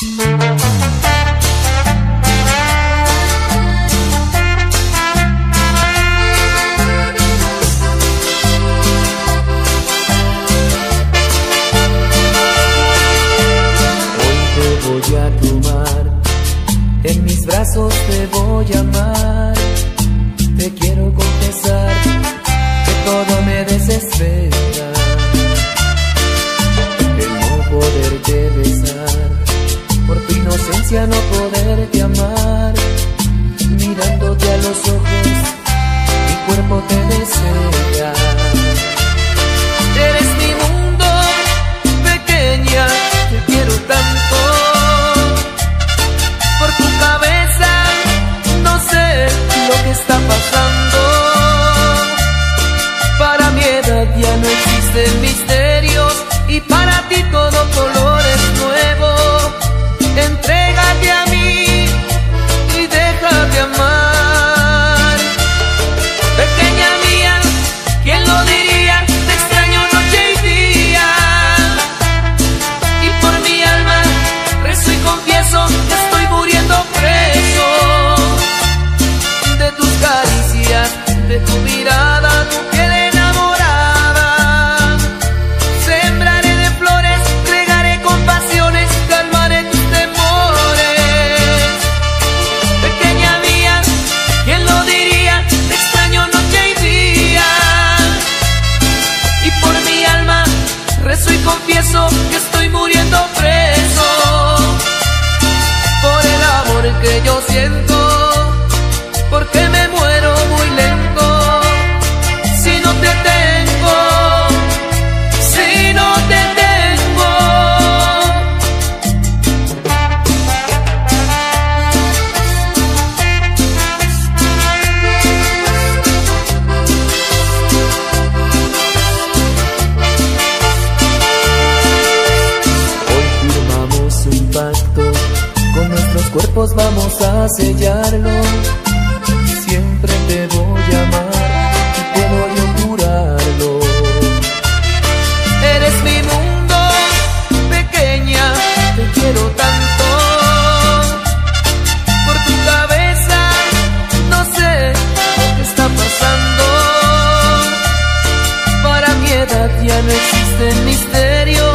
Voy a tomar, en mis brazos te voy a amar. Te quiero confesar que todo me desespera, el no poderte besar, por tu inocencia no poderte amar. Mirándote a los ojos, mi cuerpo te desea. Eres mi mundo, pequeña, te quiero tanto. Por tu cabeza no sé lo que está pasando. Para mi edad ya no existen misterios y para ti todo color es nuevo. Entrégate a mí y déjate amar. Pequeña mía, ¿quién lo diría? Te extraño noche y día. Y por mi alma rezo y confieso que estoy muriendo preso de tus caricias, de tu mirada, tu piel enamorada. Sembraré de flores, regaré con pasiones, calmaré tus temores. Pequeña mía, ¿quién lo diría? Te extraño noche y día. Y por mi alma rezo y confieso que estoy muriendo preso por el amor que yo siento, porque me muero muy lento si no te tengo, si no te tengo. Hoy firmamos un pacto, con nuestros cuerpos vamos a sellarlo. Siempre te voy a amar y puedo yo jurarlo. Eres mi mundo, pequeña, te quiero tanto. Por tu cabeza no sé lo que está pasando. Para mi edad ya no existen misterios